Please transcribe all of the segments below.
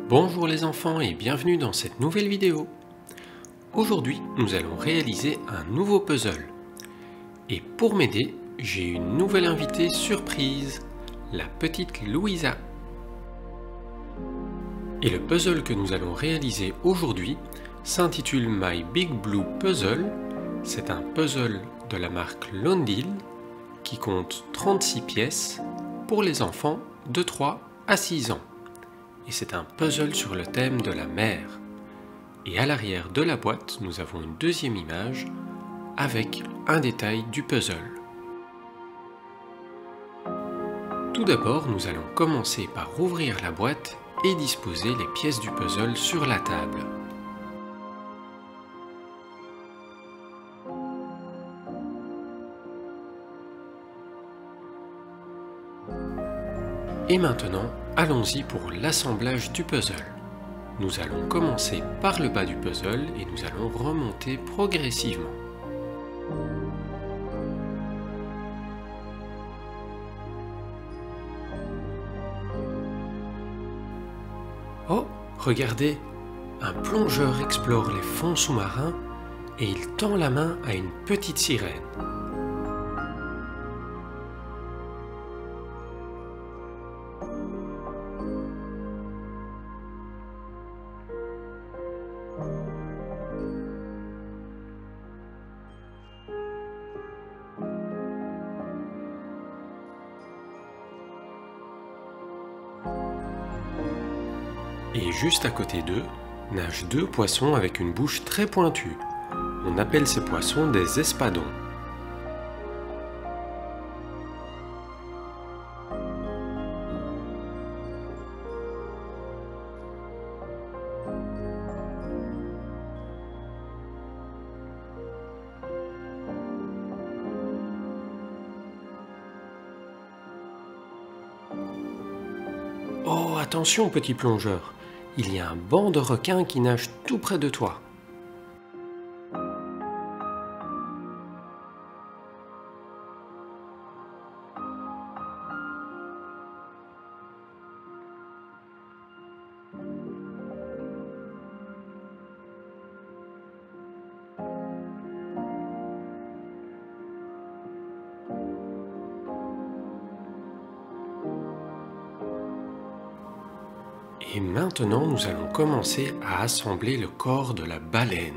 Bonjour les enfants et bienvenue dans cette nouvelle vidéo. Aujourd'hui, nous allons réaliser un nouveau puzzle. Et pour m'aider, j'ai une nouvelle invitée surprise, la petite Louisa. Et le puzzle que nous allons réaliser aujourd'hui s'intitule My Big Blue Puzzle. C'est un puzzle de la marque Londil qui compte 36 pièces pour les enfants de 3 à 6 ans. Et c'est un puzzle sur le thème de la mer. Et à l'arrière de la boîte, nous avons une deuxième image avec un détail du puzzle. Tout d'abord, nous allons commencer par ouvrir la boîte et disposer les pièces du puzzle sur la table. Et maintenant, allons-y pour l'assemblage du puzzle. Nous allons commencer par le bas du puzzle et nous allons remonter progressivement. Oh, regardez! Un plongeur explore les fonds sous-marins et il tend la main à une petite sirène. Et juste à côté d'eux, nagent deux poissons avec une bouche très pointue. On appelle ces poissons des espadons. Oh, attention, petit plongeur! Il y a un banc de requins qui nage tout près de toi. Et maintenant, nous allons commencer à assembler le corps de la baleine.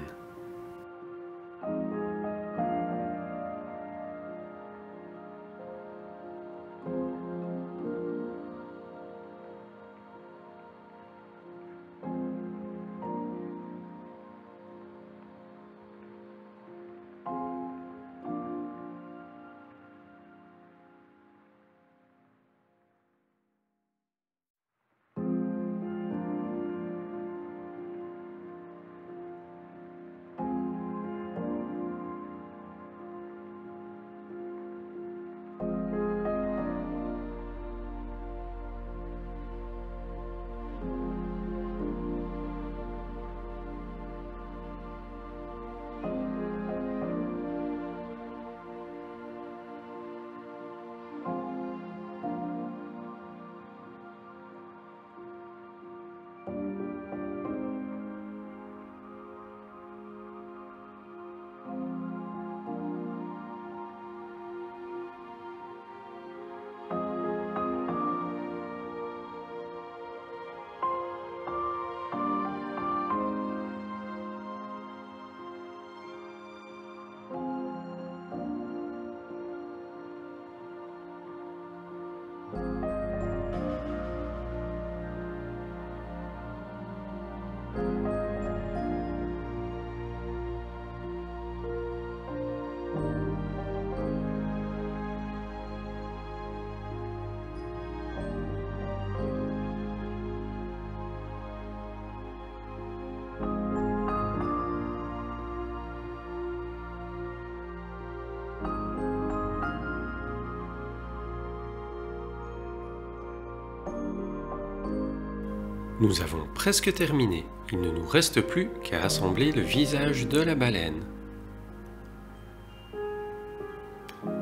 Nous avons presque terminé. Il ne nous reste plus qu'à assembler le visage de la baleine.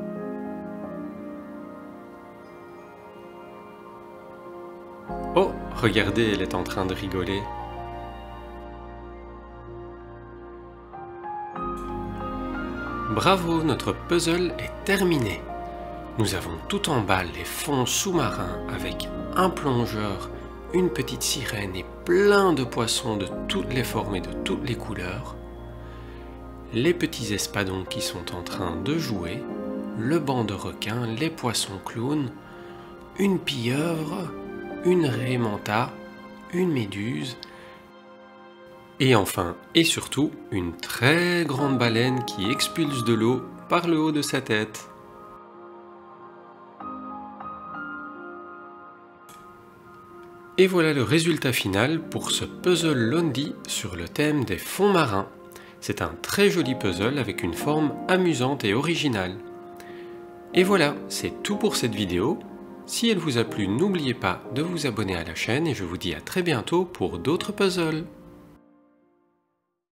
Oh, Regardez, elle est en train de rigoler. Bravo, notre puzzle est terminé. Nous avons tout en bas les fonds sous-marins avec un plongeur, une petite sirène et plein de poissons de toutes les formes et de toutes les couleurs. Les petits espadons qui sont en train de jouer, le banc de requins, les poissons clowns, une pieuvre, une raie manta, une méduse, et enfin et surtout une très grande baleine qui expulse de l'eau par le haut de sa tête. Et voilà le résultat final pour ce puzzle Lonely sur le thème des fonds marins. C'est un très joli puzzle avec une forme amusante et originale. Et voilà, c'est tout pour cette vidéo. Si elle vous a plu, n'oubliez pas de vous abonner à la chaîne et je vous dis à très bientôt pour d'autres puzzles.